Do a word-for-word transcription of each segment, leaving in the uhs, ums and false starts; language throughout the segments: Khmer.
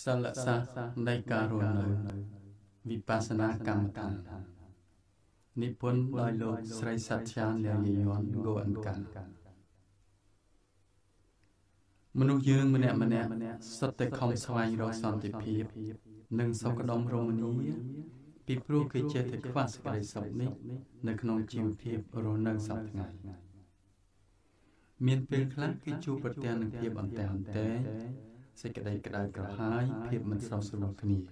សិលសាស្ត្រនៃការរស់នៅវិបស្សនាកម្មដ្ឋាននិពន្ធដោយលោកស្រីសត្យាលាយយ័ន្ត Go and Gan មនុស្សយើងម្នាក់ម្នាក់សុទ្ធតែខំស្វែងរកសន្តិភាពនិងសុខដុមរមនាពីព្រោះគេចេះតែខ្វះសេចក្តីសុខនេះនៅក្នុងជីវភាពរស់នៅសប្តាហ៍ថ្ងៃមានពេលខ្លះគេជួបប្រទះនឹងភាពអន្ទះអន្ទែងសេចក្តីក្តៅក្រហាយភាពមិនស្រស់ស្រួលគ្នា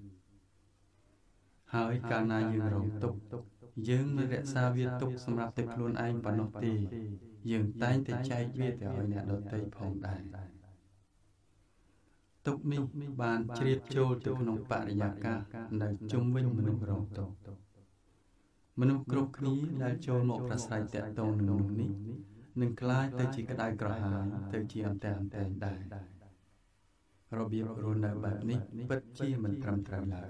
ហើយកាលណាយើងរងទុក្ខយើងមិនរក្សាវាទុកសម្រាប់តែខ្លួនឯងប៉ុណ្ណោះទេយើងតែងតែចែកវាទៅឲ្យអ្នកដទៃផងដែរទុក្ខនេះបានជ្រាបចូលទៅក្នុងបរិយាកាសនៅជុំវិញមនុស្សរងទុក្ខមនុស្សគ្រប់គ្នាដែលចូលមកប្រស្រ័យតាក់ទងនឹងមនុស្សនេះនឹងក្លាយទៅជាក្តៅក្រហាយទៅជាអន្ទះអន្ទែងដែររបៀបរស់នៅបែបនេះពិតជាមិនត្រឹមត្រូវឡើយ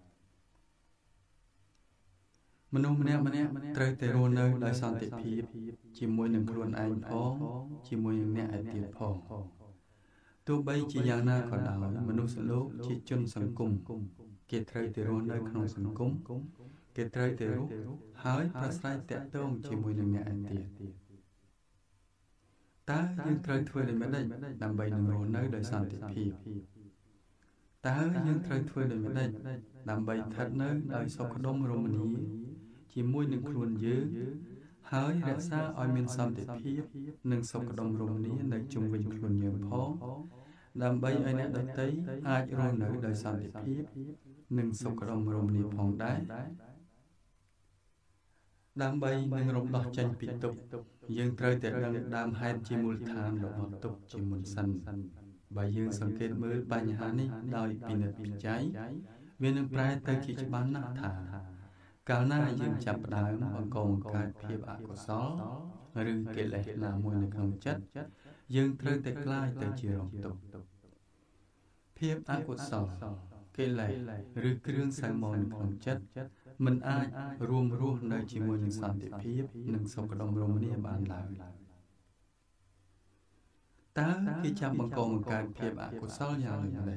មនុស្សម្នាក់ម្នាក់ត្រូវតែរស់នៅដោយសន្តិភាពជាមួយនឹងខ្លួនឯងផងជាមួយនឹងអ្នកឯទៀតផងទោះបីជាយ៉ាងណាក៏ដោយមនុស្សលោកជាជនសង្គមគេត្រូវតែរស់នៅក្នុងសង្គមគេត្រូវតែរស់ហើយប្រស្រ័យតាក់ទងជាមួយនឹងអ្នកឯទៀតតើយើងត្រូវធ្វើដូចម្តេចដើម្បីនឹងរស់នៅដោយសន្តិភាពតើយើងត្រូវធ្វើដូចម្តេចដើម្បីស្ថិតនៅដោយសុខដុមរមនាជាមួយនឹងខ្លួនយើងហើយរក្សាឲ្យមានសន្តិភាពនិងសុខដុមរមនានៅជុំវិញខ្លួនយើងផងដើម្បីឲ្យអ្នកដទៃអាចរស់នៅដោយសន្តិភាពនិងសុខដុមរមនាផងដែរដើម្បីនឹងរំដោះចេញពីទុក្ខយើងត្រូវតែដឹងដើមហេតុជាមូលដ្ឋានរបស់ទុក្ខជាមុនសិនបើយើងសង្កេតមើលបញ្ហានេះដោយពិនិត្យពិច័យវានឹងប្រែទៅជាច្បាស់ណាស់ថាកាលណាយើងចាប់ផ្ដើមបង្កបង្កើតភាពអកុសលឬកិលេសណាមួយនៅក្នុងចិត្តយើងត្រូវតែក្លាយទៅជារងទុក្ខភាពអកុសលកិលេសឬគ្រឿងសៅហ្មងនៅក្នុងចិត្តមិនអាចរួមរស់នៅជាមួយនឹងសន្តិភាពនិងសុខដុមរមនាបានឡើយតើគេចាប់បង្កបង្កើតភាពអកុសលយ៉ាងដូចម្តេច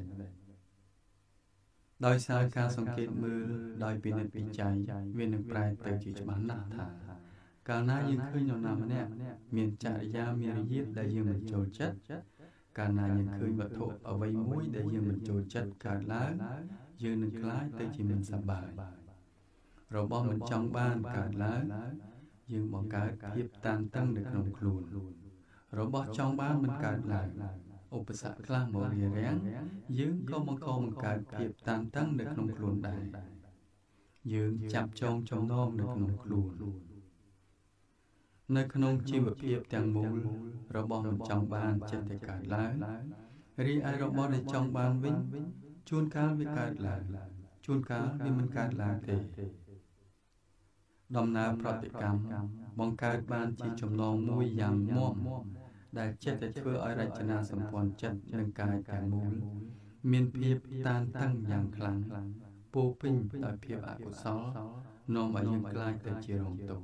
ដោយសារការសង្កេតមើលដោយពិនិត្យពិច័យវានឹងប្រែទៅជាច្បាស់ណាស់ថាកាលណាយើងឃើញនរណាម្នាក់មានចរិយាមានរបៀបដែលយើងមិនចូលចិត្តកាលណាយើងឃើញវត្ថុអ្វីមួយដែលយើងមិនចូលចិត្តកើតឡើងយើងនឹងក្លាយទៅជាមិនសប្បាយរបស់មិនចង់បានកើតឡើងយើងបង្កើតភាពតានតឹងនៅក្នុងខ្លួនរបស់ចង់បានមិនកើតឡើងឧបសគ្គខ្លះមករារាំងយើងក៏បង្កបង្កើតភាពតានតឹងនៅក្នុងខ្លួនដែរយើងចាប់ចងចំណងនៅក្នុងខ្លួននៅក្នុងជីវភាពទាំងមូលរបស់មិនចង់បានចិត្តតែកើតឡើងរីឯរបស់ដែលចង់បានវិញជួនកាលវាកើតឡើងជួនកាលវាមិនកើតឡើងទេដំណើរប្រតិកម្មបង្កើតបានជាចំណងមួយយ៉ាងមាំដែលចិត្តតែធ្វើឲ្យរចនាសម្ព័ន្ធចិត្តនិងកាយទាំងមូលមានភាពតានតឹងយ៉ាងខ្លាំងពោពេញដោយភាពអកុសលនាំឲ្យយើងក្លាយទៅជារងទុក្ខ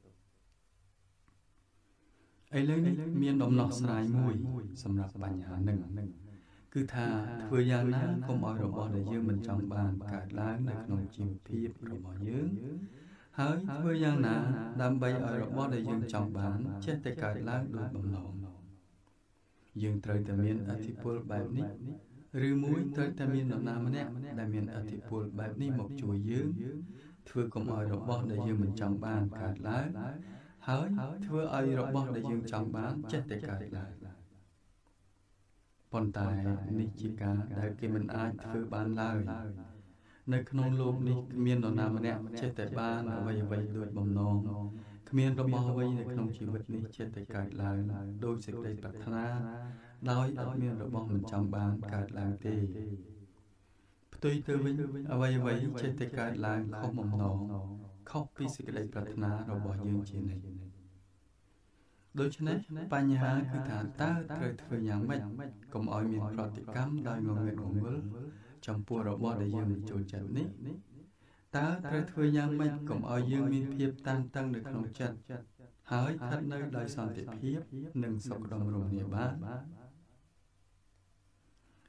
ឥឡូវនេះមានដំណោះស្រាយមួយសម្រាប់បញ្ហានេះគឺថាធ្វើយ៉ាងណាកុំឲ្យរបស់ដែលយើងមិនចង់បានកើតឡើងនៅក្នុងជីវភាពរបស់យើងហើយធ្វើយ៉ាងណាដើម្បីឲ្យរបស់ដែលយើងចង់បានចេះតែកើតឡើងដោយបំណងយើងត្រូវតែមានអធិពលបែបនេះឬមួយត្រូវតែមាននរណាម្នាក់ដែលមានអធិពលបែបនេះមកជួយយើងធ្វើកុំឲ្យរបស់ដែលយើងមិនចង់បានកើតឡើងហើយធ្វើឲ្យរបស់ដែលយើងចង់បានចេះតែកើតឡើងប៉ុន្តែនេះជាការដែលគេមិនអាចធ្វើបានឡើយនៅក្នុងលោកនេះគ្មាននរណាម្នាក់ចេះតែបានអ្វីអ្វីដូចបំណងគ្មានរបស់អ្វីនៅក្នុងជីវិតនេះចេះតែកើតឡើងដោយសេចក្តីប្រាថ្នាដោយអត់មានរបស់មិនចង់បានកើតឡើងទេផ្ទុយទៅវិញអ្វីអ្វីចេះតែកើតឡើងខុសបំណងខុសពីសេចក្តីប្រាថ្នារបស់យើងជានិច្ចដូច្នេះបញ្ហាគឺថាតើត្រូវធ្វើយ៉ាងម៉េចកុំឲ្យមានប្រតិកម្មដោយងងឹតងងឹលចំពោះរបស់ដែលយើងមិនចូលចិត្តនេះតើត្រូវធ្វើយ៉ាងម៉េចកុំឲ្យយើងមានភាពតានតឹងនៅក្នុងចិត្តហើយស្ថិតនៅដោយសន្តិភាពនិងសុខដុមរមនាបាន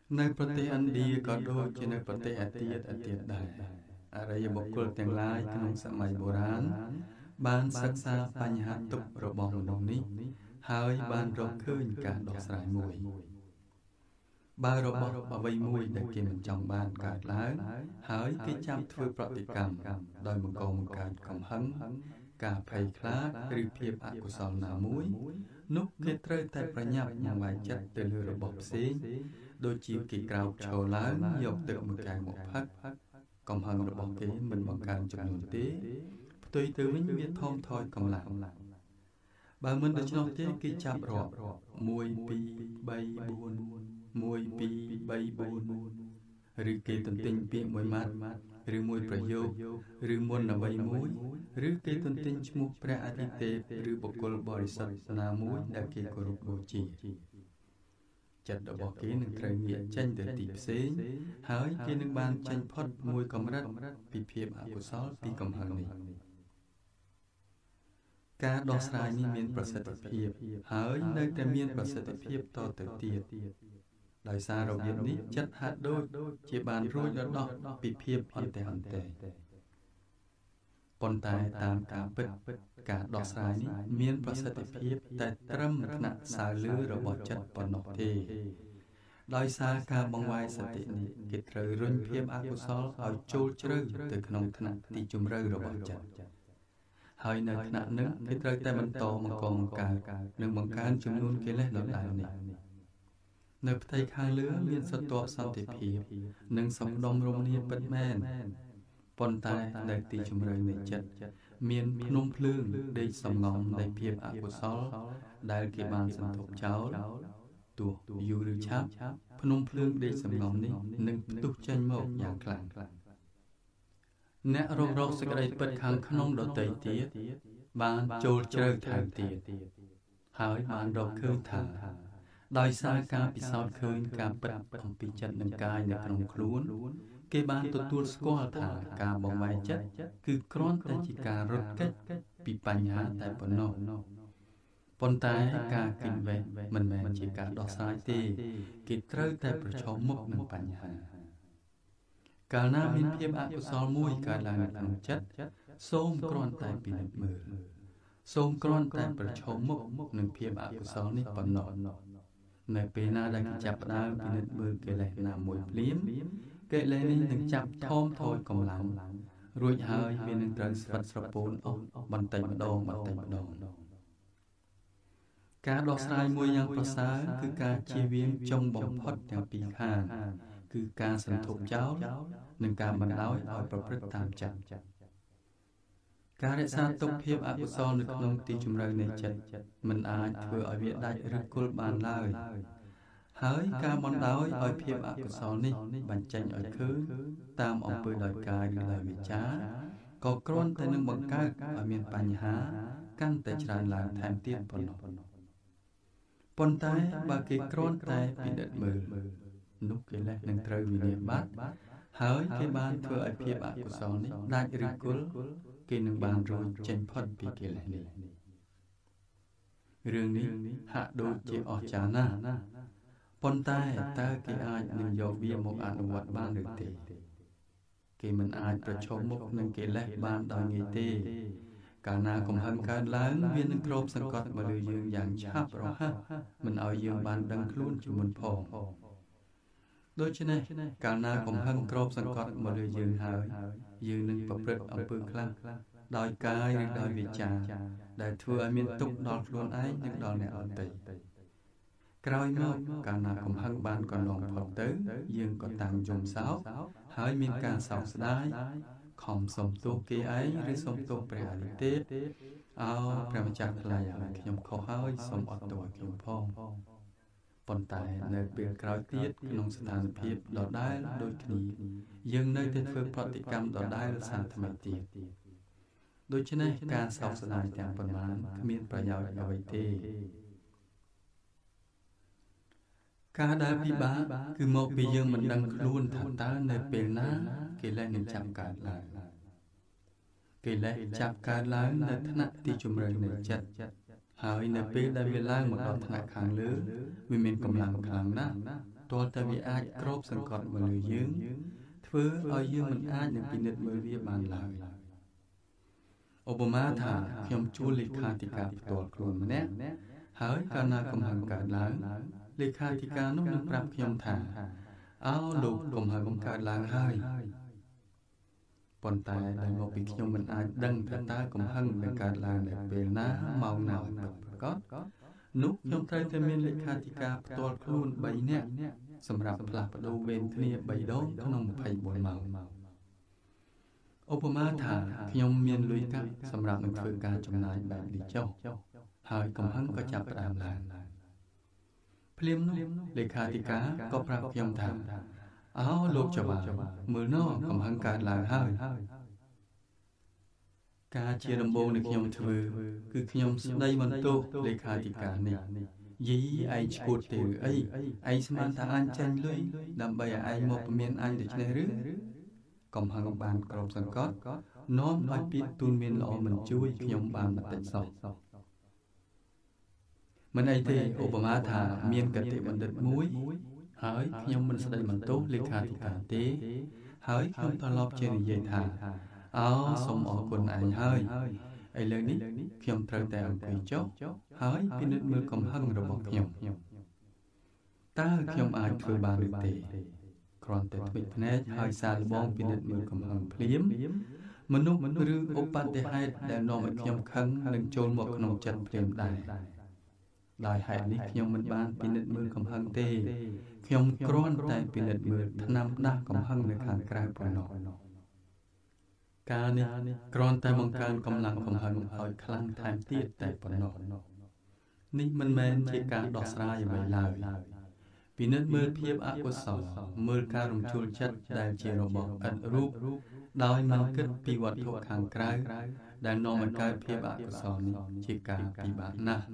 Nơiប្រទេសឥណ្ឌាក៏ដូចជានៅប្រទេសឯទៀតឯទៀតដែរអរិយបុគ្គលទាំងឡាយក្នុងសម័យបុរាណបានសិក្សាបញ្ហាទុក្ខរបស់មនុស្សនេះហើយបានរកឃើញការដោះស្រាយមួយបើរបស់អ្វីមួយដែលគេមិនចង់បានកើតឡើងហើយគេចាំធ្វើប្រតិកម្មដោយបង្កបង្កើតកំហឹងការភ័យខ្លាចឬភាពអកុសលណាមួយនោះគេត្រូវតែប្រញាប់ញ៉ាំវាយចិត្តទៅលើរបស់ផ្សេងដូចជាគេក្រោកឈរឡើងយកទឹកមួយកែវមកផឹកកំហឹងរបស់គេមិនបង្កើនចំនួនទេផ្ទុយទៅវិញវាថមថយកម្លាំងបើមិនដូច្នោះទេគេចាប់រាប់មួយពីរបីបួនមួយពីរបីបួនឬគេទន្ទិញពាក្យមួយម៉ាត់ឬមួយប្រយោគឬមុនអ្វីមួយឬគេទន្ទិញឈ្មោះព្រះអាទិទេពឬបុគ្គលបរិសុទ្ធណាមួយដែលគេគោរពបូជាចិត្តរបស់គេនឹងត្រូវងាកចេញទៅទីផ្សេងហើយគេនឹងបានចេញផុតមួយកម្រិតពីភាពអកុសលពីកំហឹងនេះការដោះស្រាយនេះមានប្រសិទ្ធភាពហើយនៅតែមានប្រសិទ្ធភាពតទៅទៀតដោយសាររបៀបនេះចិត្តហាក់ដូចជាបានរួចរដោះពីភាពអន្តេះអន្តែប៉ុន្តែតាមការពិតការដោះស្រាយនេះមានប្រសិទ្ធភាពតែត្រឹមថ្នាក់សើលឺរបស់ចិត្តប៉ុណ្ណោះទេដោយសារការបង្វែរសតិនេះគេត្រូវរុញភាពអកុសលឲ្យចូលជ្រៅទៅក្នុងថ្នាក់ទីជម្រៅរបស់ចិត្តហើយនៅថ្នាក់នេះគេត្រូវតែបន្តបង្កបង្កើតនិងបង្កើនចំនួនកិលេសដដែលនេះនៅផ្ទៃខាងលើមានសត្វសន្តិភាពនិងសំដុំរមនាពិតមែនប៉ុន្តែនៅទីជម្រៅនៃចិត្តមានភ្នំភ្លើងដេកសំងំនៃភាពអកុសលដែលគេបានសន្ទុកចោលទោះយូរឬឆាប់ភ្នំភ្លើងដេកសំងំនេះនឹងផ្ទុះចេញមកយ៉ាងខ្លាំងអ្នករករកសេចក្តីពិតខាងក្នុងដទៃទៀតបានចូលជ្រៅថែមទៀតហើយបានរកឃើញថាដោយសារការពិសោធន៍ឃើញការពិតអំពីចិត្តនិងកាយនៅក្នុងខ្លួនគេបានទទួលស្គាល់ថាការបង្វែរចិត្តគឺគ្រាន់តែជាការរត់គេចពីបញ្ហាតែប៉ុណ្ណោះប៉ុន្តែការគិតវេះមិនមែនជាការដោះស្រាយទេគេត្រូវតែប្រឈមមុខនឹងបញ្ហាកាលណាមានភាពអកុសលមួយកើតឡើងនៅក្នុងចិត្តសូមគ្រាន់តែពិនិត្យមើលសូមគ្រាន់តែប្រឈមមុខនឹងភាពអកុសលនេះប៉ុណ្ណោះនៅពេលណាដែលគេចាប់ផ្ដើមពិនិត្យមើលកិលេសណាមួយភ្លាមកិលេសនេះនឹងចាប់ថមថយកម្លាំងរួចហើយវានឹងត្រូវស្វិតស្រពោនអស់បន្តិចម្ដងបន្តិចម្ដងការដោះស្រាយមួយយ៉ាងប្រសើរគឺការជៀសវាងចុងបំផុតទាំងពីរខាងគឺការសន្ធប់ចោលនិងការបណ្ដោយឲ្យប្រព្រឹត្តតាមចិត្តការរក្សាទុកភាពអកុសលនៅក្នុងទីជម្រៅនៃចិត្តមិនអាចធ្វើឲ្យវាដាច់ឬគល់បានឡើយហើយការបណ្ដោយឲ្យភាពអកុសលនេះបញ្ចេញឲ្យឃើញតាមអំពើដោយកាយឬដោយវាចាក៏គ្រាន់តែនឹងបង្កើតឲ្យមានបញ្ហាកាន់តែច្រើនឡើងថែមទៀតប៉ុណ្ណោះប៉ុន្តែបើគេគ្រាន់តែពិនិត្យមើលនោះកិលេសនឹងត្រូវវិនិច្ឆ័យបាត់ហើយគេបានធ្វើឲ្យភាពអកុសលនេះដាច់ឬគល់គេនឹងបានរួចចេញផុតពីកិលេសនេះរឿងនេះហាក់ដូចជាអស្ចារ្យណាស់ប៉ុន្តែតើគេអាចនឹងយកវាមកអនុវត្តបានឬទេគេមិនអាចប្រឈមមុខនឹងកិលេសបានដោយងាយទេកាលណាកំហឹងកើតឡើងវានឹងគ្របសង្កត់មកលើយើងយ៉ាងឆាប់រហ័សមិនឲ្យយើងបានដឹងខ្លួនជាមុនផងដូច្នេះកាលណាកំហឹងគ្របសង្កត់មកលើយើងហើយយើងនឹងប្រព្រឹត្តអំពើខ្លះដោយកាយឬដោយវាចាដែលធ្វើឲ្យមានទុក្ខដល់ខ្លួនឯងនិងដល់អ្នកដទៃក្រោយមកកាលណាកំហឹងបានកន្លងផុតទៅយើងក៏តាំងយំសោកហើយមានការសោកស្ដាយខំសុំទោសគេឯងឬសុំទោសព្រះអាទិទេពអោព្រះម្ចាស់ថ្លៃហើយខ្ញុំខុសហើយសូមអត់ទោសឲ្យខ្ញុំផងប៉ុន្តែនៅពេលក្រោយទៀតក្នុងស្ថានភាពដដែលដូចគ្នាយើងនៅតែធ្វើប្រតិកម្មដដែលសាថ្មីទៀតដូច្នេះការសោកស្ដាយទាំងប៉ុន្មានគ្មានប្រយោជន៍អ្វីទេការដែលពិបាកគឺមកពីយើងមិនដឹងខ្លួនថាតើនៅពេលណាកិលេសនឹងចាប់កើតឡើងកិលេសចាប់កើតឡើងនៅថ្នាក់ទីជម្រៅនៃចិត្តហើយនៅពេលដែលវាឡើងមកដល់ថ្នាក់ខាងលើវាមានកម្លាំងខ្លាំងណាស់ទាល់តែវាអាចគ្របសង្កត់មកលើយើងធ្វើឲ្យយើងមិនអាចនឹងពិនិត្យមើលវាបានឡើយឧបមាថាខ្ញុំជួលលេខាធិការផ្ទាល់ខ្លួនម្នាក់ហើយកាលណាកំហឹងកើតឡើងលេខាធិការនោះនឹងប្រាប់ខ្ញុំថាអោលោកកំហឹងកើតឡើងហើយប៉ុន្តែដោយមកពីខ្ញុំមិនអាចដឹងថាតើកំហឹងនឹងកើតឡើងនៅពេលណាម៉ោងណាពិតប្រាកដនោះខ្ញុំត្រូវតែមានលេខាធិការផ្ទាល់ខ្លួនបីនាក់សម្រាប់ផ្លាស់ប្ដូរវេនគ្នាបីដងក្នុងម្ភៃបួនម៉ោងឧបមាថាខ្ញុំមានលុយកាក់សម្រាប់នឹងធ្វើការចំណាយបែបនេះចុះហើយកំហឹងក៏ចាប់ផ្ដើមឡើងភ្លាមនោះលេខាធិការក៏ប្រាប់ខ្ញុំថាអោលោកចបាមើលនោះកំហឹងកើតឡើងហើយការជាដំបូងនៃខ្ញុំធ្វើគឺខ្ញុំស្ដីបន្ទោសលេខាធិការនេះយីឯងឈួតទេឬអីឯងស្មានថាអញចាញ់លុយដើម្បីឲ្យឯងមកពមៀនអញដូច្នេះឬកំហឹងបានក្របសង្កត់នាំឲ្យពាក្យទូនមានល្អមិនជួយខ្ញុំបានបន្តិចសោះមិនអីទេឧបមាថាមានកតិបណ្ឌិតមួយហើយខ្ញុំមិនស្ដីបន្ទោសលេខាធិការទេហើយខ្ញុំត្រឡប់ជានិយាយថាអោសូមអរគុណឯងហើយឥឡូវនេះខ្ញុំត្រូវតែអង្គុយចុះហើយពិនិត្យមើលកំហឹងរបស់ខ្ញុំតើខ្ញុំអាចធ្វើបានឬទេគ្រាន់តែធ្មេចភ្នែកហើយសាកល្បងពិនិត្យមើលកំហឹងភ្លាមមនុស្សឬឧបទ្ទហេតុដែលនាំឲ្យខ្ញុំខឹងនឹងចូលមកក្នុងចិត្តភ្លាមដែរដោយហេតុនេះខ្ញុំមិនបានពិនិត្យមើលកំហឹងទេខ្ញុំគ្រាន់តែពិនិត្យមើលថ្នាំដាស់កំហឹងនៅខាងក្រៅប៉ុណ្ណោះការនេះគ្រាន់តែបង្កើនកម្លាំងកំហឹងឲ្យខ្លាំងថែមទៀតតែប៉ុណ្ណោះនេះមិនមែនជាការដោះស្រាយអ្វីឡើយពិនិត្យមើលភាពអកុសលមើលការរំជួលចិត្តដែលជារបស់ឥតរូបដោយមិនគិតពីវត្ថុខាងក្រៅដែលនាំឲ្យកើតភាពអកុសលនេះជាការពិបាកណាស់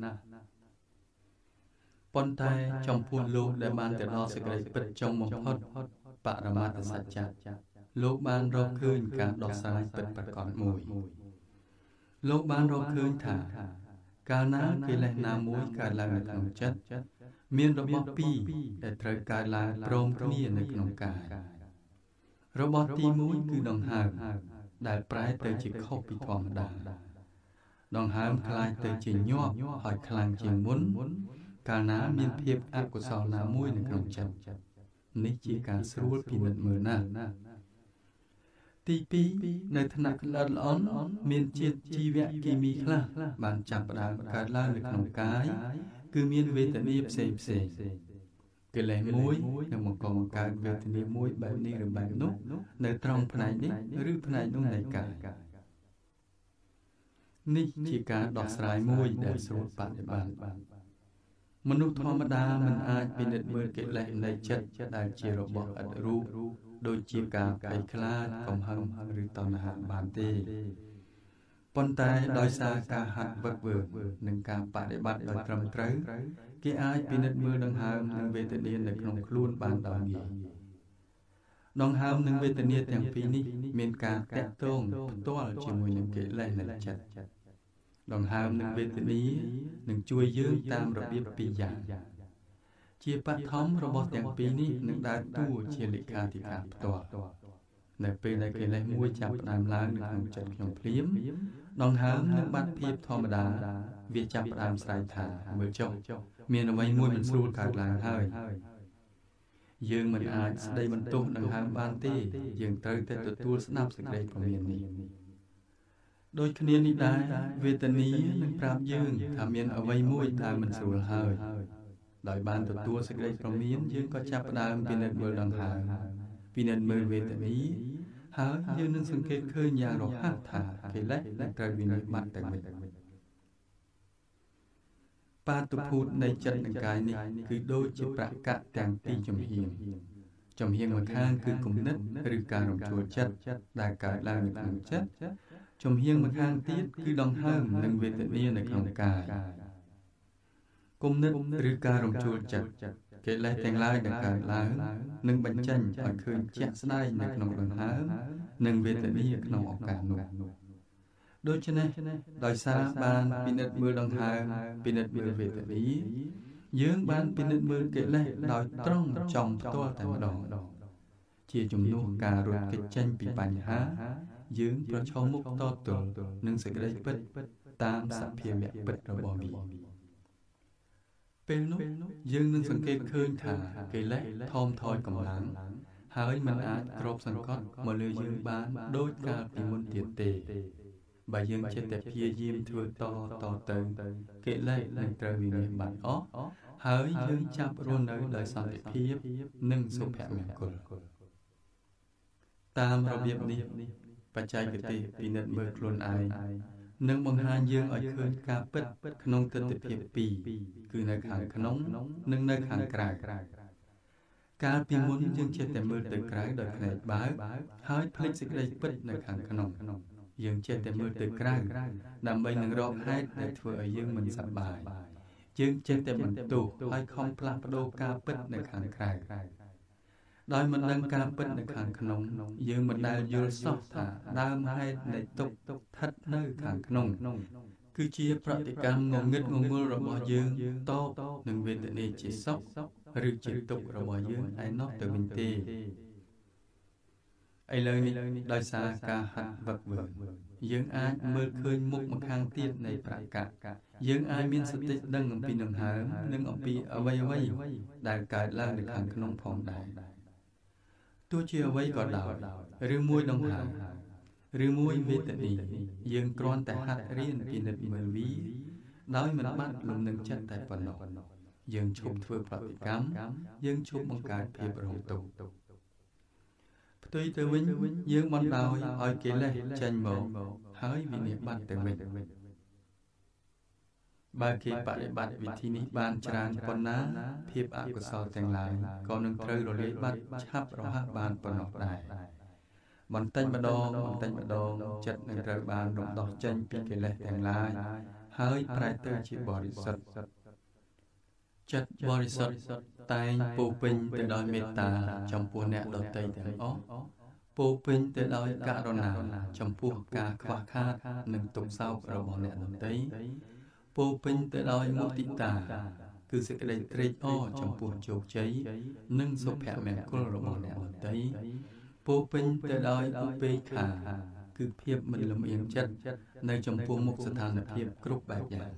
ប៉ុន្តែចំពោះលោកដែលបានទៅដល់សេចក្តីពិតចុងបំផុតបរមត្ថសច្ចៈលោកបានរកឃើញការដោះស្រាយពិតប្រាកដមួយលោកបានរកឃើញថាកាលណាកិលេសណាមួយកើតឡើងនៅក្នុងចិត្តមានរបស់ពីរដែលត្រូវកើតឡើងព្រមគ្នានៅក្នុងកាយរបស់ទីមួយគឺដង្ហើមដែលប្រែទៅជាខុសពីធម្មតាដង្ហើមคล้ายទៅជាញាប់ហើយខ្លាំងជាងមុនកាលណាមានភាពអកុសលណាមួយនៅក្នុងចិត្តនេះជាការស្រួលពិនិត្យមើលណាស់ទីពីរនៅថ្នាក់ល្អិតល្អន់មានជាតិជីវគីមីខ្លះបានចាប់ផ្ដើមកើតឡើងនៅក្នុងកាយគឺមានវេទនាផ្សេងផ្សេងកិលេសមួយនឹងបង្កបង្កើតវេទនាមួយបែបនេះឬបែបនោះនៅត្រង់ផ្នែកនេះឬផ្នែកនោះនៃកាយនេះជាការដោះស្រាយមួយដែលស្រួលបប្រតិបត្តិមនុស្សធម្មតាមិនអាចពិនិត្យមើលកិលេសនៃចិត្តដែលជារបស់ឥតរូបដូចជាការភ័យខ្លាចកំហឹងឬតណ្ហាបានទេប៉ុន្តែដោយសារការហាត់វឹកវើនិងការបដិបត្តិដោយត្រឹមត្រូវគេអាចពិនិត្យមើលដង្ហើមនិងវេទនានៅក្នុងខ្លួនបានដោយងាយដង្ហើមនិងវេទនាទាំងពីរនេះមានការតាក់ទងផ្ទាល់ជាមួយនឹងកិលេសនៃចិត្តដង្ហើមនិងវេទនានឹងជួយយើងតាមរបៀបពីរយ៉ាងជាបឋមរបស់ទាំងពីរនេះនឹងដើរតួជាលេខាធិការផ្ទាល់នៅពេលដែលកិលេសមួយចាប់ផ្ដើមឡើងនៅក្នុងចិត្តខ្ញុំភ្លាមដង្ហើមនឹងបាត់ភាពធម្មតាវាចាប់ផ្ដើមស្រែកថាមើលចុះមានអ្វីមួយមិនស្រួលកើតឡើងហើយយើងមិនអាចស្ដីបន្ទោសដង្ហើមបានទេយើងត្រូវតែទទួលស្ដាប់សេចក្តីព្រមាននេះដូចគ្នានេះដែរវេទនានឹងប្រាប់យើងថាមានអ្វីមួយដែលមិនស្រួលហើយដោយបានទទួលសេចក្តីព្រមានយើងក៏ចាប់ផ្ដើមពិនិត្យមើលដង្ហើមពិនិត្យមើលវេទនាហើយយើងនឹងសង្កេតឃើញយ៉ាងរហ័សថាកិលេសនឹងត្រូវវិនិច្ឆ័យបាត់ទៅវិញបាតុភូតនៃចិត្តនិងកាយនេះគឺដូចជាប្រកៈទាំងពីរចំហៀងចំហៀងមួយខាងគឺគំនិតឬការរំជួលចិត្តដែលកើតឡើងនៅក្នុងចិត្តចំហៀងមួយខាងទៀតគឺដង្ហើមនិងវេទនានៅក្នុងកាយគំនិតឬការរំជួលចិត្តកិលេសទាំងឡាយដែលកើតឡើងនឹងបញ្ចេញឲ្យឃើញជាក់ស្ដែងនៅក្នុងដង្ហើមនិងវេទនាក្នុងឱកាសនោះ Đôi chân này, đòi xa ban pinit mưa đồng hàng, pinit mưa về tại lý. Dương ban pinit mưa kể lệ, đòi trong trong toa tại mà đỏ. Chia chúng nô cà rụt cái chân bị bánh há, dương pro cho múc to tù, nâng sẽ gây bất, tam sạp phía mẹ bất rồi bỏ bì. Bên lúc, dương nâng sẵn kê khơi thả, kê lệ, thom thôi cầm láng.ហើយមិនអាចក្របសង្កត់មកលើយើងបានដោយការពីមុនទៀតទេបើយើងចិត្តតែព្យាយាមធ្វើតតទៅកិលេសនឹងត្រូវវិនិច្ឆ័យបាត់អស់ហើយយើងចាប់រស់នៅដោយសន្តិភាពនិងសុភមង្គលតាមរបៀបនេះបច្ចេកទេសពិនិត្យមើលខ្លួនឯងនឹងបង្ហាញយើងឲ្យឃើញការពិតក្នុងទិដ្ឋភាពពីរគឺនៅខាងក្នុងនិងនៅខាងក្រៅកាលពីមុនយើងចេះតែមើលទៅក្រៅដោយភ្នែកបើកហើយភ្លេចសេចក្តីពិតនៅខាងក្នុងយើងចេះតែមើលទៅក្រៅដើម្បីនឹងរកហេតុដែលធ្វើឲ្យយើងមិនសប្បាយយើងចេះតែបន្ទោសហើយខំផ្លាស់ប្ដូរការពិតនៅខាងក្រៅដោយមិនដឹងការពិតនៅខាងក្នុងយើងមិនដែលយល់សោះថាដើមហេតុនៃទុក្ខស្ថិតនៅខាងក្នុងគឺជាប្រតិកម្មងងឹតងងល់របស់យើងតបនឹងវេទនាជាសុខឬជាទុក្ខរបស់យើងឯណោះទៅវិញទេឥឡូវនេះដោយសារការហាត់វឹកវើយើងអាចមើលឃើញមុខម្ខាងទៀតនៃប្រកាសយើងអាចមានសតិដឹងអំពីដង្ហើមនិងអំពីអ្វីអ្វីដែលកើតឡើងនៅខាងក្នុងផងដែរទោះជាអ្វីក៏ដោយឬមួយដង្ហើមឬមួយវេទនាយើងគ្រាន់តែហាត់រៀនពិនិត្យមើលវាដោយមិនបាត់លំនឹងចិត្តតែប៉ុណ្ណោះយើងឈប់ធ្វើប្រតិកម្មយើងឈប់បង្កើតភាពរងទុក្ខផ្ទុយទៅវិញយើងបណ្ដោយឲ្យកិលេសចេញមកហើយវិនិច្ឆ័យបាត់ទៅវិញបើគេបដិបត្តិវិធីនេះបានច្រើនប៉ុណ្ណាភាពអកុសលទាំងឡាយក៏នឹងត្រូវរលាយបាត់ឆាប់រហ័សបានប៉ុណ្ណោះដែរបន្តិចម្ដងបន្តិចម្ដងចិត្តនឹងត្រូវបានរំដោះចេញពីកិលេសទាំងឡាយហើយប្រែទៅជាបរិសុទ្ធចិត្តបរិសុទ្ធតែងពោពេញទៅដោយមេត្តាចំពោះអ្នកដទៃទាំងអស់ពោពេញទៅដោយករុណាចំពោះការខ្វះខាតនិងទុក្ខសោករបស់អ្នកដទៃពោពេញទៅដោយមុទិតាគឺសេចក្តីត្រេកអរចំពោះជោគជ័យនិងសុភមង្គលរបស់អ្នកដទៃពោពេញទៅដោយឧបេក្ខាគឺភាពមិនលំអៀងចិត្តនៅចំពោះមុខស្ថានភាពគ្រប់បែបយ៉ាង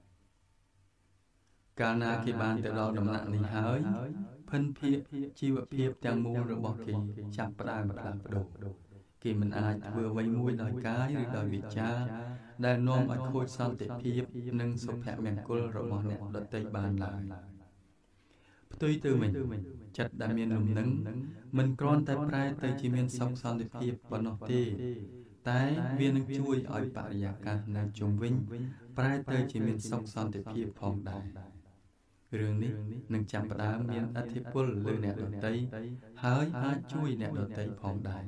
កាលណាគេបានទៅដល់ដំណាក់នេះហើយភិនភាពជីវភាពទាំងមូលរបស់គេចាប់ផ្ដើមផ្លាស់ប្ដូរគេមិនអាចធ្វើអ្វីមួយដោយកាយឬដោយវាចាដែលនាំឲ្យខូចសន្តិភាពនិងសុភមង្គលរបស់អ្នកដទៃបានឡើយផ្ទុយទៅវិញចិត្តដែលមានលំនឹងមិនគ្រាន់តែប្រែទៅជាមានសុខសន្តិភាពប៉ុណ្ណោះទេតែវានឹងជួយឲ្យបរិយាកាសនៅជុំវិញប្រែទៅជាមានសុខសន្តិភាពផងដែររឿងនេះនឹងចាប់ផ្ដើមមានឥទ្ធិពលលើអ្នកដទៃហើយអាចជួយអ្នកដទៃផងដែរ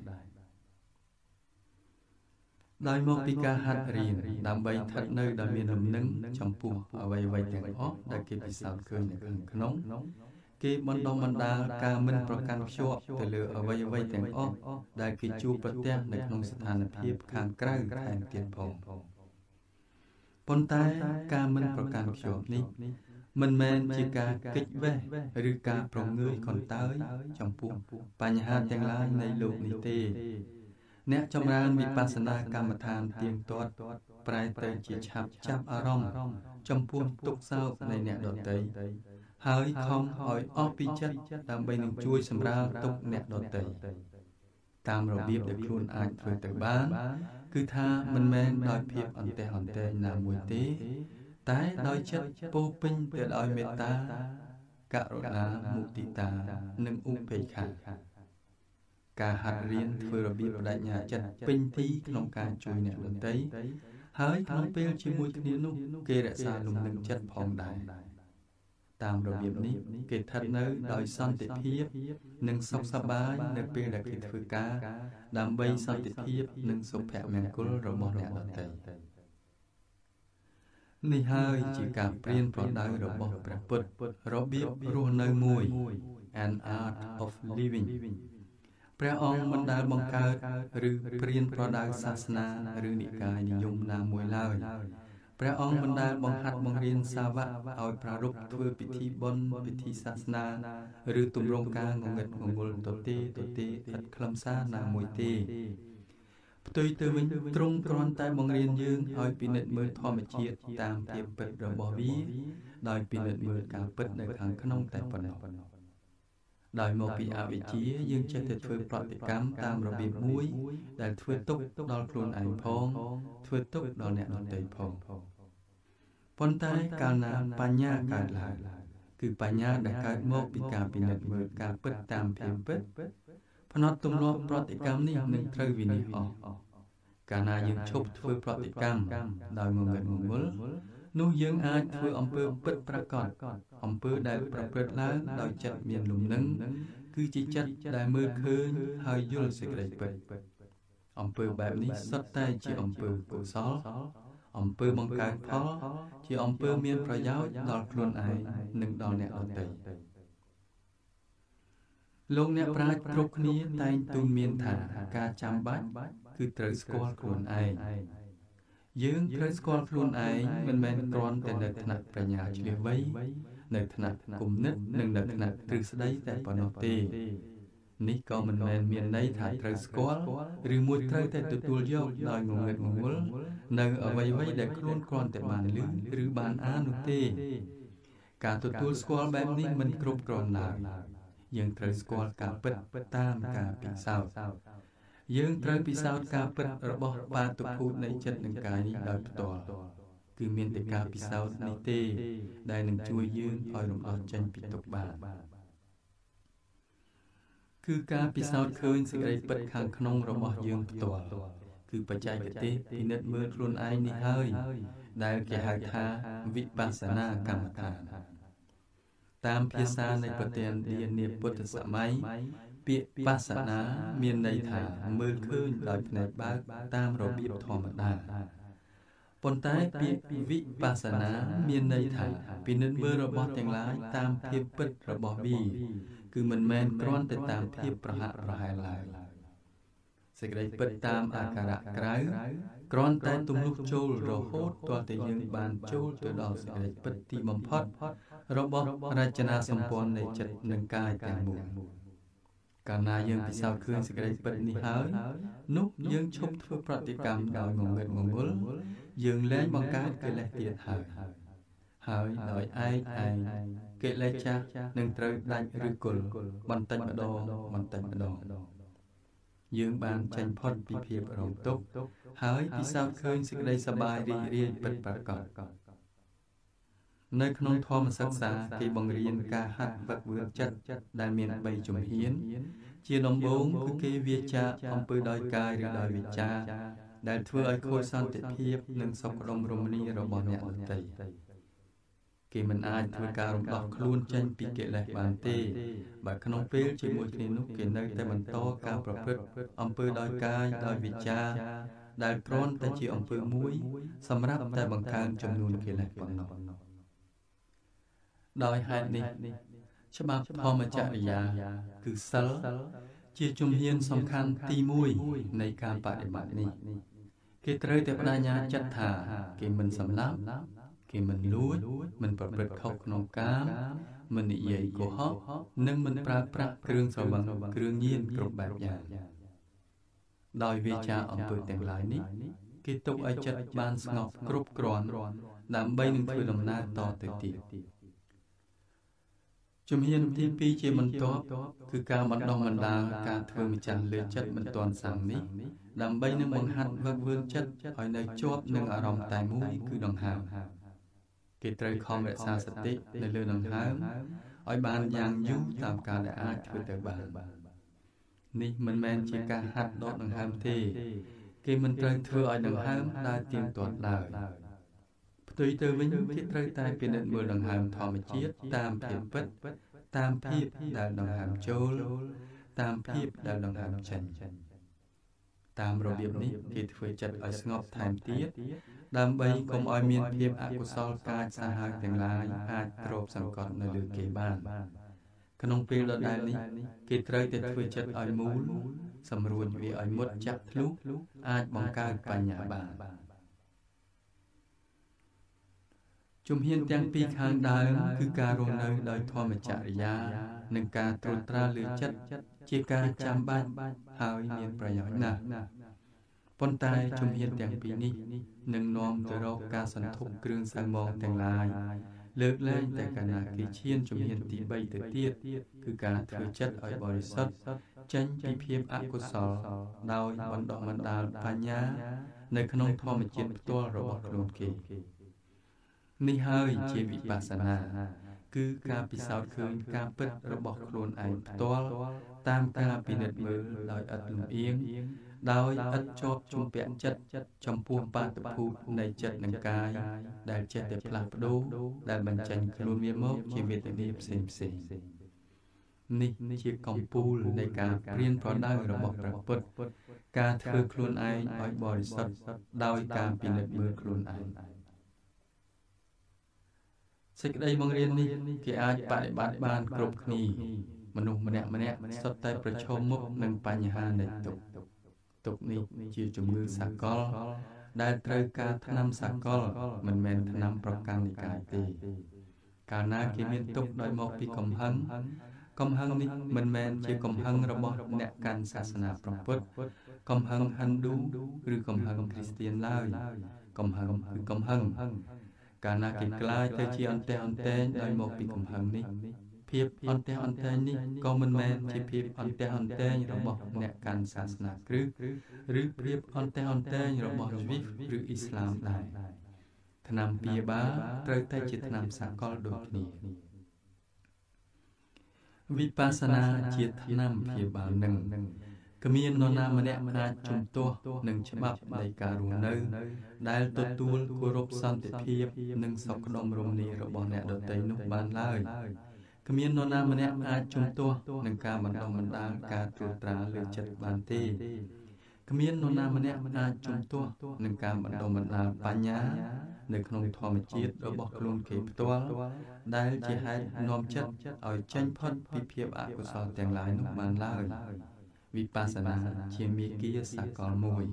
ដោយមកពីការហាត់រៀនដើម្បីស្ថិតនៅដោយមានលំនឹងចំពោះអ្វីអ្វីទាំងអស់ដែលគេពិសោធន៍ឃើញនៅខាងក្នុងគេបណ្ដុះបណ្ដាលការមិនប្រកាន់ខ្ជាប់ទៅលើអ្វីអ្វីទាំងអស់ដែលគេជួបប្រទះនៅក្នុងស្ថានភាពខាងក្រៅថែមទៀតផងប៉ុន្តែការមិនប្រកាន់ខ្ជាប់នេះមិនមែនជាការគេចវេះឬការប្រងើយកន្តើយចំពោះបញ្ហាទាំងឡាយនៃលោកនេះទេអ្នកចម្រើនវិបស្សនាកម្មដ្ឋានទៀងទាត់ប្រែទៅជាឆាប់ចាប់អារម្មណ៍ចំពោះទុក្ខសោកនៃអ្នកដទៃហើយខំឲ្យអស់ពីចិត្តដើម្បីនឹងជួយសម្រាលទុក្ខអ្នកដទៃតាមរបៀបដែលខ្លួនអាចធ្វើទៅបានគឺថាមិនមែនដោយភាពអន្តេះអន្តែងណាមួយទេតែដោយចិត្តពោពេញទៅដោយមេត្តាករុណាមុទិតានិងឧបេក្ខាការហាត់រៀនធ្វើរបៀបបដិញ្ញាចិត្តពេញទីក្នុងការជួយអ្នកដទៃហើយក្នុងពេលជាមួយគ្នានោះគេរក្សាលំនឹងចិត្តផងដែរតាមរបៀបនេះគេស្ថិតនៅដោយសន្តិភាពនិងសុខសប្បាយនៅពេលដែលគេធ្វើការដើម្បីសន្តិភាពនិងសុភមង្គលរបស់អ្នកដទៃនេះហើយជាការព្រានប្រដៅរបស់ព្រះពុទ្ធរបៀបរស់នៅមួយ An Art of Living ពព្រះអង្គមិនដែលបង្កើតឬព្រានប្រដៅសាសនាឬនិកាយនិយមណាមួយឡើយព្រះអង្គមិនដែលបង្ហាត់បង្រៀនសាវកឲ្យប្រារព្ធធ្វើពិធីបុណ្យពិធីសាសនាឬទម្រង់ការងងឹតងងល់ទទេទទេឥតខ្លឹមសារណាមួយទេផ្ទុយទៅវិញទ្រង់គ្រាន់តែបង្រៀនយើងឲ្យពិនិត្យមើលធម្មជាតិតាមភាពពិតរបស់វាដោយពិនិត្យមើលការពិតនៅខាងក្នុងតែប៉ុណ្ណោះដោយមកពីអវិជ្ជាយើងចេះតែធ្វើប្រតិកម្មតាមរបៀបមួយដែលធ្វើទុក្ខដល់ខ្លួនឯងផងធ្វើទុក្ខដល់អ្នកដទៃផងប៉ុន្តែកាលណាបញ្ញាកើតឡើងគឺបញ្ញាដែលកើតមកពីការពិនិត្យមើលការពិតតាមភាពពិតផ្នត់ទម្លាប់ប្រតិកម្មនេះនឹងត្រូវវិនិច្ឆ័យអស់កាលណាយើងឈប់ធ្វើប្រតិកម្មដោយងងឹតងងល់នោះយើងអាចធ្វើអំពើពិតប្រាកដអំពើដែលប្រព្រឹត្តឡើងដោយចិត្តមានលំនឹងគឺជាចិត្តដែលមើលឃើញហើយយល់សេចក្តីពិតអំពើបែបនេះសុទ្ធតែជាអំពើកុសលអំពើបង្កើតផលជាអំពើមានប្រយោជន៍ដល់ខ្លួនឯងនិងដល់អ្នកដទៃលោកអ្នកប្រាជ្ញគ្រប់គ្នាតែងទូន្មានថាការចាំបាច់គឺត្រូវស្គាល់ខ្លួនឯងយើងត្រូវស្គាល់ខ្លួនឯងមិនមែនគ្រាន់តែនៅថ្នាក់បញ្ញាឆ្លៀសវៃនៅថ្នាក់គំនិតនិងនៅថ្នាក់ទ្រឹស្ដីតែប៉ុណ្ណោះទេនេះក៏មិនមែនមានន័យថាត្រូវស្គាល់ឬមួយត្រូវតែទទួលយកដោយងងឹតងងល់នៅអ្វីៗដែលខ្លួនគ្រាន់តែបានឮឬបានអាននោះទេការទទួលស្គាល់បែបនេះមិនគ្រប់គ្រាន់ឡើយយើងត្រូវស្គាល់ការពិតតាមការពិសោធន៍យើងត្រូវពិសោធន៍ការពិតរបស់បាតុភូតនៃចិត្តនិងកាយនេះដោយផ្ទាល់គឺមានតែការពិសោធន៍នេះទេដែលនឹងជួយយើងឲ្យរំដោះចេញពីទុក្ខបានគឺការពិសោធន៍ឃើញសេចក្តីពិតខាងក្នុងរបស់យើងផ្ទាល់គឺបច្ចេកទេសពិនិត្យមើលខ្លួនឯងនេះហើយដែលគេហៅថាវិបស្សនាកម្មដ្ឋានតាមភាសានៃប្រទេសឥណ្ឌានាពុទ្ធសម័យពាក្យបស្សនាមានន័យថាមើលឃើញដោយភ្នែកបើកតាមរបៀបធម្មតាប៉ុន្តែពាក្យវិបស្សនាមានន័យថាពិនិត្យមើលរបស់ទាំងឡាយតាមភាពពិតរបស់វាគឺមិនមែនគ្រាន់តែតាមភាពប្រហាក់ប្រហែលឡើយសេចក្តីពិតតាមអាការៈក្រៅគ្រាន់តែទំនុកចូលរហូតទាល់តែយើងបានចូលទៅដល់សេចក្តីពិតទីបំផុតរបស់រចនាសម្ព័ន្ធនៃចិត្តនិងកាយទាំងមូលកាលណាយើងពិសោធន៍ឃើញសេចក្តីពិតនេះហើយនោះយើងឈប់ធ្វើប្រតិកម្មដោយងងឹតងងល់យើងលែងបង្កើតកិលេសទៀតហើយហើយដោយឯកឯងកិលេសចាស់នឹងត្រូវដាច់ឬគល់បន្តិចម្ដងបន្តិចម្ដងយើងបានចេញផុតពីភាពរងទុក្ខហើយពិសោធន៍ឃើញសេចក្តីសប្បាយរីករាយពិតប្រាកដនៅក្នុងធម៌សិក្សាគេបង្រៀនការហាត់វឹកវើចិត្តដែលមានបីជំហានជាដំបូងគឺគេវាចាអំពើដោយកាយឬដោយវាចាដែលធ្វើឲ្យខូចសន្តិភាពនិងសុខដុមរមនារបស់អ្នកដទៃគេមិនអាចធ្វើការរំដោះខ្លួនចេញពីកិលេសបានទេបើក្នុងពេលជាមួយគ្នានោះគេនៅតែបន្តការប្រព្រឹត្តអំពើដោយកាយដោយវាចាដែលគ្រាន់តែជាអំពើមួយសម្រាប់តែបង្កើនចំនួនកិលេសប៉ុណ្ណោះដោយហេតុនេះច្បាប់ធម្មចរិយាគឺសិលជាជំហានសំខាន់ទីមួយនៃការបដិបត្តិនេះគេត្រូវតែបដិញ្ញាចិត្តថាគេមិនសម្លាប់គេមិនលួចមិនប្រព្រឹត្តខុសក្នុងកាមមិននិយាយកុហកនិងមិនប្រើប្រាស់គ្រឿងស្រវឹងគ្រឿងញៀនគ្រប់បែបយ៉ាងដោយវាចាអំពើទាំងឡាយនេះគេទុកឲ្យចិត្តបានស្ងប់គ្រប់គ្រាន់ដើម្បីនឹងធ្វើដំណើរតទៅទៀតជំហានទីពីរជាបន្ទាប់គឺការបណ្ដុះបណ្ដាលការធ្វើម្ចាស់លើចិត្តមិនទាន់សាំងនេះដើម្បីនឹងបង្ហាត់វឹកវើចិត្តឲ្យនៅជាប់នឹងអារម្មណ៍តែមួយគឺដង្ហើមគេត្រូវខំរក្សាសតិនៅលើដង្ហើមឲ្យបានយ៉ាងយូរតាមការដែលអាចធ្វើទៅបាននេះមិនមែនជាការហាត់ដកដង្ហើមទេគេមិនត្រូវធ្វើឲ្យដង្ហើមដើរទៀងទាត់ឡើយផ្ទុយទៅវិញគេត្រូវតែពិនិត្យមើលដង្ហើមធម្មជាតិតាមភាពពិតតាមភាពដែលដង្ហើមចូលតាមភាពដែលដង្ហើមចេញតាមរបៀបនេះគេធ្វើចិត្តឲ្យស្ងប់ថែមទៀតដើម្បីកុំឲ្យមានភាពអកុសលកាចសាហាវទាំងឡាយអាចទ្រពសង្កត់នៅលើគេបានขนมពេលដដែលនេះគេត្រូវតែធ្វើចិត្តឲ្យមូលសម្រួចវាឲ្យមុតចាក់ធ្លុះអាចបង្កើតបញ្ញាបានជំហានទាំងពីរខាងដើមគឺការរស់នៅដោយធម្មចរិយានិងការត្រួតត្រាលើចិត្តជាការចាំបាច់ហើយមានប្រយោជន៍ណាស់ប៉ុន្តែជំហានទាំងពីរនេះនឹងនាំទៅរកការសន្ធប់គ្រឿងសៅហ្មងទាំងឡាយលើកលែងតែកាលណាគេឈានជំហានទីបីទៅទៀតគឺការធ្វើចិត្តឲ្យបរិសុទ្ធចេញពីភាពអកុសលដោយបណ្ដុះបណ្ដាលបញ្ញានៅក្នុងធម្មជាតិផ្ទាល់របស់ខ្លួនគេនេះហើយជាវិបស្សនាគឺការពិសោធន៍ឃើញការពិតរបស់ខ្លួនឯងផ្ទាល់តាមការពិនិត្យមើលដោយឥតលំអៀងដោយឥតជាប់ជំពាក់ចិត្តចំពោះបាតុភូតនៃចិត្តនិងកាយដែលចេះតែផ្លាស់ប្ដូរដែលបញ្ចេញខ្លួនវាមកជាវេទនាផ្សេងផ្សេងនេះជាកំពូលនៃការព្រៀនប្រដៅរបស់ព្រះពុទ្ធការធ្វើខ្លួនឯងឲ្យបរិសុទ្ធដោយការពិនិត្យមើលខ្លួនឯងសេចក្តីបង្រៀននេះគេអាចបដិបត្តិបានគ្រប់គ្នាមនុស្សម្នាក់ម្នាក់សុទ្ធតែប្រឈមមុខនឹងបញ្ហានៃទុក្ខទុក្ខនេះជាជំងឺសកលដែលត្រូវការថ្នាំសកលមិនមែនថ្នាំប្រកាន់និកាយទេកាលណាគេមានទុក្ខដោយមកពីកំហឹងកំហឹងនេះមិនមែនជាកំហឹងរបស់អ្នកកាន់សាសនាព្រះពុទ្ធកំហឹងហិណ្ឌូឬកំហឹងគ្រីស្ទានឡើយកំហឹងគឺកំហឹងកាលណាគេក្លាយទៅជាអន្តេះអន្តែងដោយមកពីកំហឹងនេះភាពអន្តេះអន្តែងនេះក៏មិនមែនជាភាពអន្តេះអន្តែងរបស់អ្នកកាន់សាសនាគ្រិស្តឬភាពអន្តេះអន្តែងរបស់យូវឬអ៊ីស្លាមដែរថ្នាំព្យាបាលត្រូវតែជាថ្នាំសកលដូចគ្នាវិបស្សនាជាថ្នាំព្យាបាលនឹងគ្មាននរណាម្នាក់អាចជំទាស់នឹងច្បាប់នៃការរស់នៅដែលទទួលគោរពសន្តិភាពនិងសុខដុមរមនារបស់អ្នកដទៃនោះបានឡើយគ្មាននរណាម្នាក់អាចជំទាស់នឹងការបណ្ដុះបណ្ដាលការត្រួតត្រាលើចិត្តបានទេគ្មាននរណាម្នាក់អាចជំទាស់នឹងការបណ្ដុះបណ្ដាលបញ្ញានៅក្នុងធម្មជាតិរបស់ខ្លួនគេផ្ទាល់ដែលជាហេតុនាំចិត្តឲ្យចេញផុតពីភាពអកុសលទាំងឡាយនោះបានឡើយវិបស្សនាជាមាគ៌ាសកលមួយ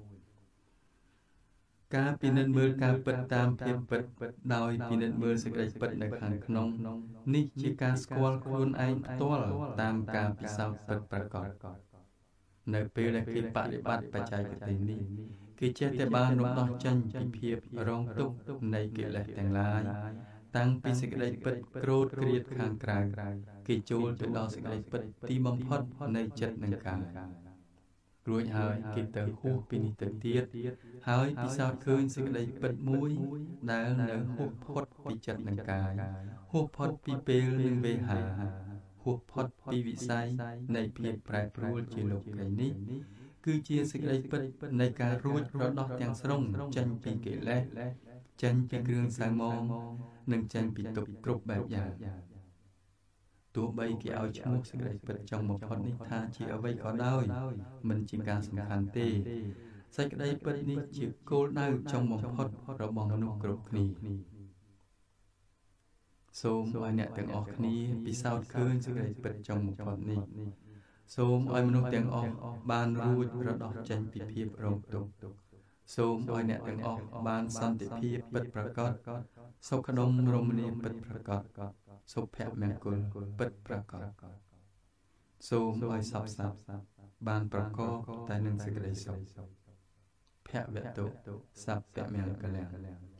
ការពិនិត្យមើលការពិតតាមភាពពិតដោយពិនិត្យមើលសេចក្តីពិតនៅខាងក្នុងនេះជាការស្គាល់ខ្លួនឯងផ្ទាល់តាមការពិសោធន៍ពិតប្រាកដនៅពេលដែលគេបដិបត្តិបច្ចេកទេសនេះគេចេះតែបានរំដោះចេញពីភាពរងទុក្ខនៃកិលេសទាំងឡាយតាំងពីសេចក្តីពិតក្រោធក្រៀតខាងក្រៅគេចូលទៅដល់សេចក្តីពិតទីបំផុតនៃចិត្តនិងកាយរួចហើយគេទៅហួសពីនេះទៅទៀតហើយពិសោធន៍ឃើញសេចក្តីពិតមួយដែលនៅហួសផុតពីចិត្តនិងកាយហួសផុតពីពេលនិងវេហាហួសផុតពីវិស័យនៃភាពប្រែប្រួលជាលោកីនេះគឺជាសេចក្តីពិតនៃការរួចរដោះទាំងស្រុងចេញពីកិលេសចេញពីគ្រឿងសៅហ្មងនិងចេញពីទុក្ខគ្រប់បែបយ៉ាងទោះបីគេឲ្យឈ្មោះសេចក្តីពិតចុងបំផុតនេះថាជាអ្វីក៏ដោយមិនជាការសំខាន់ទេសេចក្តីពិតនេះជាគោលដៅចុងបំផុតរបស់មនុស្សគ្រប់គ្នាសូមឲ្យអ្នកទាំងអស់គ្នាពិសោធន៍ឃើញសេចក្តីពិតចុងបំផុតនេះសូមឲ្យមនុស្សទាំងអស់បានរួចរដោះចេញពីភាពរងទុក្ខសូមឲ្យអ្នកទាំងអស់បានសន្តិភាពពិតប្រាកដសុខដុមរមនាពិតប្រាកដសុភមង្គលពិតប្រាកដសូមឲ្យសពសត្វបានប្រកបតែនឹងសេចក្តីសុខភវតុសព្វមង្គលំ